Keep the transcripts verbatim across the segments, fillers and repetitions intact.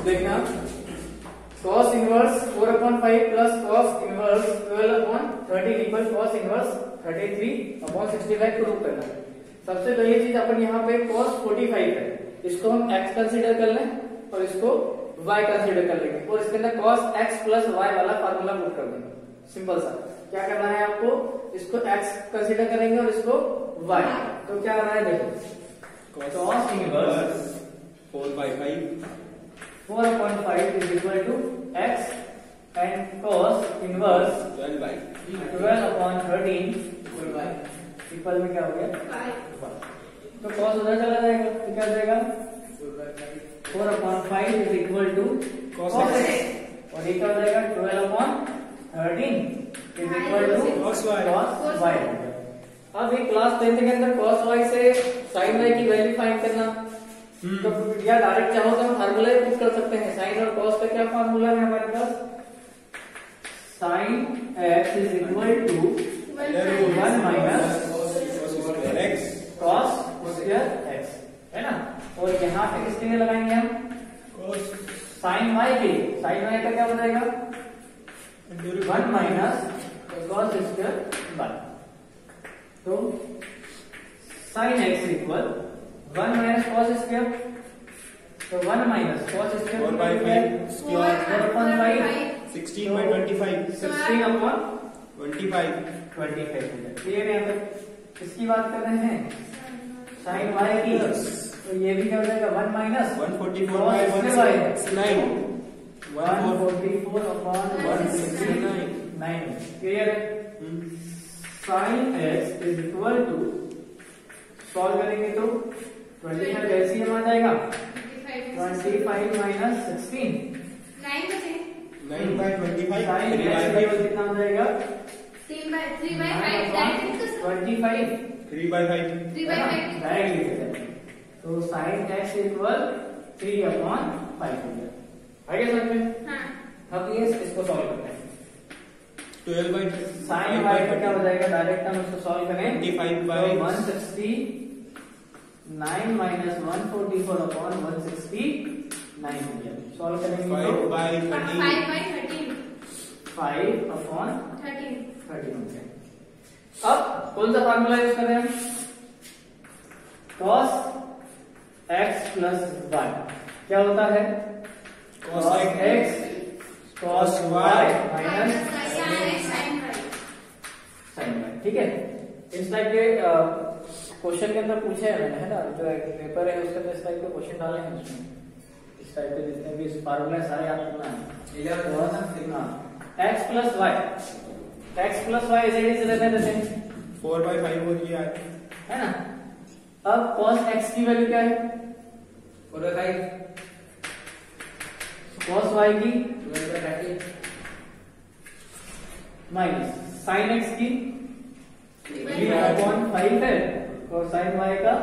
देखना cos inverse four upon five plus cos inverse twelve upon thirteen equal cos inverse thirty three upon sixty five prove करना है। सबसे पहली चीज अपन यहाँ पे cos फोर्टी फाइव है, इसको हम x कंसीडर कर लें और इसको y कंसीडर कर लेंगे और इसके अंदर cos x प्लस y वाला फार्मूला पुट कर देंगे। सिंपल सा क्या करना है आपको, इसको x कंसीडर करेंगे और इसको y। तो क्या आ रहा है देखो, cos inverse four by five four upon five is equal to x and cos inverse twelve by twelve upon thirteen equal में क्या हो गया, तो cos उधर चला जाएगा तो क्या हो जाएगा, four upon five is equal to cos x और ये क्या हो जाएगा, twelve upon thirteen is equal to cos y। cos y। अब ये क्लास टेंथ के अंदर cos y से sin y की वैल्यू फाइंड करना, तो या डायरेक्ट चाहो तो हम फार्मूला ही पुट कर सकते हैं। साइन और cos का क्या फार्मूला है हमारे पास, sine x is equal to one minus cos square x, है ना। और यहाँ पे किसके लिए लगाएंगे हम, साइन y के लिए। साइन y का क्या हो जाएगा, one minus cos square one. तो sine x equal one minus cos square, तो one minus cos square four by five four upon five sixteen by twenty five sixteen upon twenty five twenty five. Clear है। यहाँ पे किसकी बात कर रहे हैं, साइन y की, तो ये भी क्या हो जाएगा, one minus one forty four by one sixty nine one forty four upon one sixty nine. Clear है। Sine x is equal to, solve करेंगे तो ट्वेंटी फाइव एलसीएम आ जाएगा, twenty five minus sixteen nine by twenty five sine three x by equal कितना हो जाएगा, twenty five three by five direct लिख देते हैं। तो sine x equal three upon five हो गया। आगे समझ में। अब ये इसको सॉल्व करते हैं। ट्वेल्व बाई साइन y का क्या हो जाएगा, डायरेक्ट हम इसको सॉल्व करें, twenty five by one sixty nine minus one forty four upon one sixty nine हो गया। सॉल्व करेंगे फाइव तो by thirteen five upon thirteen हो गया। अब कौन सा फार्मूला यूज कर रहे हैं हम, cos x प्लस y क्या होता है, cos x cos y minus sine y। ठीक है। इस टाइप के क्वेश्चन के अंदर पूछे हैं मैंने, है ना, जो पेपर है उसके अंदर इस टाइप के क्वेश्चन डाले हैं उसमें। इस टाइप के जितने भी फार्मूले सारे याद करना है। x plus y, x plus y is it is रहने देते हैं, फोर बाई फाइव हो गया है ना। अब cos x की वैल्यू क्या है, four by five, cos y की माइनस साइन x की थ्री अपॉन फाइव है और साइन y का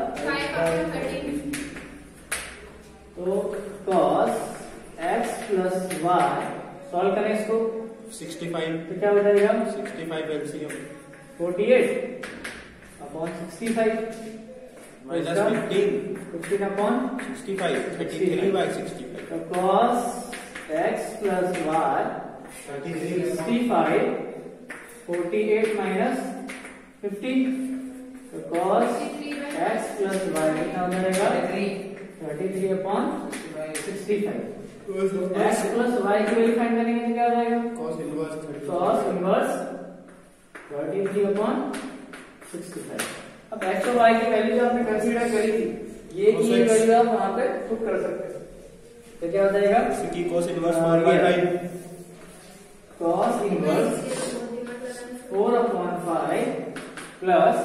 तो cos x plus y, solve करें इसको सिक्सटी फाइव तो क्या हो जाएगा, sixty five LCM forty eight upon sixty five minus fifteen fifteen upon sixty five thirty three by sixty five तो cos x plus y thirty three sixty five forty eight minus fifty, तो cos x plus y कितना हो जाएगा, thirty three upon sixty five. x plus y की value find करेंगे तो क्या हो जाएगा, cos inverse cos inverse thirty three upon sixty five. अब x और y की वैल्यू जो आपने कंसीडर करी थी, ये की वैल्यू आप वहां पे पुट कर सकते हैं। तो क्या हो जाएगा, की cos inverse four by five cos inverse four upon five plus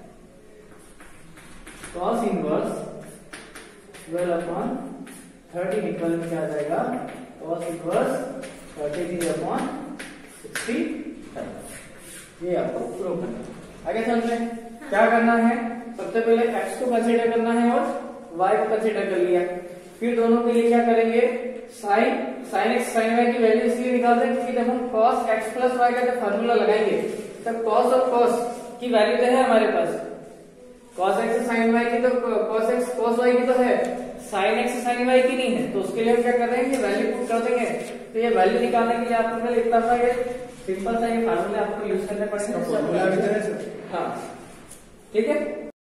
cos inverse twelve upon thirteen equal में क्या आ जाएगा, cos inverse thirty three upon sixty five. ये आपको प्रूव करना है। आगे समझ लें क्या करना है, सबसे पहले x को कंसीडर करना है और y को कंसीडर कर लिया, फिर दोनों के लिए क्या करेंगे, sine sine x sine y की वैल्यू इसलिए निकाल दें क्योंकि जब हम cos x प्लस y का जब फार्मूला लगाएंगे तब cos और cos की वैल्यू तो है हमारे पास, cos x sin y की तो cos x cos y की तो है, साइन एक्स साइन वाई की नहीं है, तो उसके लिए हम क्या कर रहे हैं, ये वैल्यू पुट कर देंगे। तो ये वैल्यू निकालने के लिए आपको पहले इतना सा ये सिंपल सा ये फार्मूला आपको यूज करने पड़ेंगे। फॉर्मूला भी है सर। हाँ ठीक है।